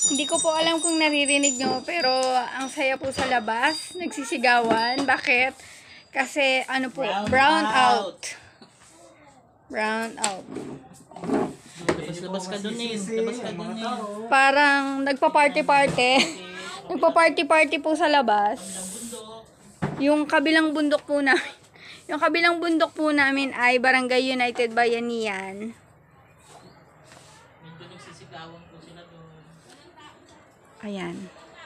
Hindi ko po alam kung naririnig nyo, pero ang saya po sa labas. Nagsisigawan. Bakit? Kasi, ano po, brown out. Brown out. Labas ka dun eh. Labas ka dun eh. Parang nagpa-party-party. Nagpa-party-party po sa labas. Yung kabilang bundok po namin. Yung kabilang bundok po namin ay Barangay United Bayanihan. Medyo nagsisigawan po sila doon. Ayan.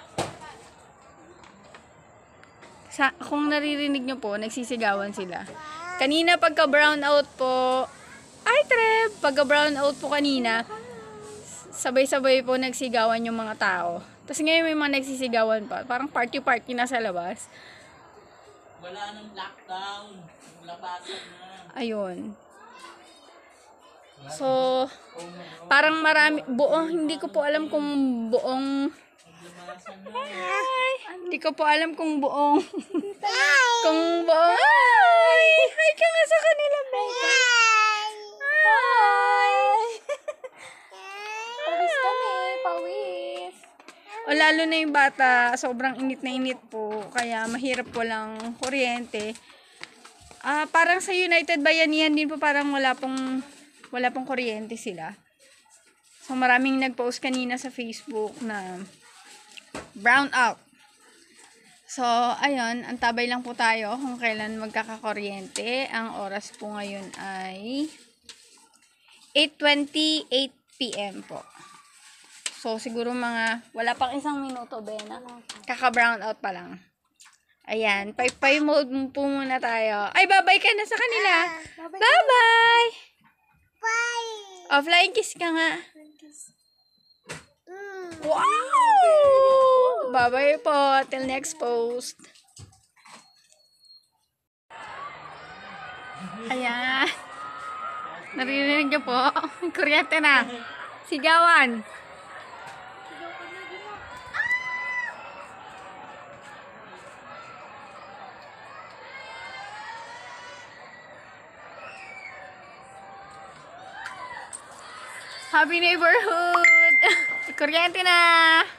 Kung naririnig nyo po, nagsisigawan sila. Kanina pagka brown out po, ay Treb, pagka brown out po kanina, sabay-sabay po nagsigawan yung mga tao. Tapos ngayon may mga nagsisigawan pa. Parang party-party na sa labas. Wala nang lockdown. Labasan na. Ayun. So, parang marami, hindi ko po alam kung buong, Labasan na. hindi ko po alam kung buong, kung buong, hi ka nga sa kanila, Becca. Hi. Pawis kami, pawis. O lalo na yung bata, sobrang init na init po, kaya mahirap po lang kuryente. Parang sa United Bayanihan din po parang wala pong kuryente sila. So maraming nag-post kanina sa Facebook na brown out. So ayun, antabay lang po tayo kung kailan magkakakuryente. Ang oras po ngayon ay 8:28 PM po. So, siguro wala pang isang minuto, Bena. Kaka-brown out pa lang. Ayan, pay mode po muna tayo. Ay, bye-bye ka na sa kanila. Bye-bye! Bye! Oh, flying kiss ka nga. Wow! Bye-bye po. Till next post. Ayan. Naririnig niyo po. Kuryente na. Sigawan. Happy neighborhood! Kuryente na!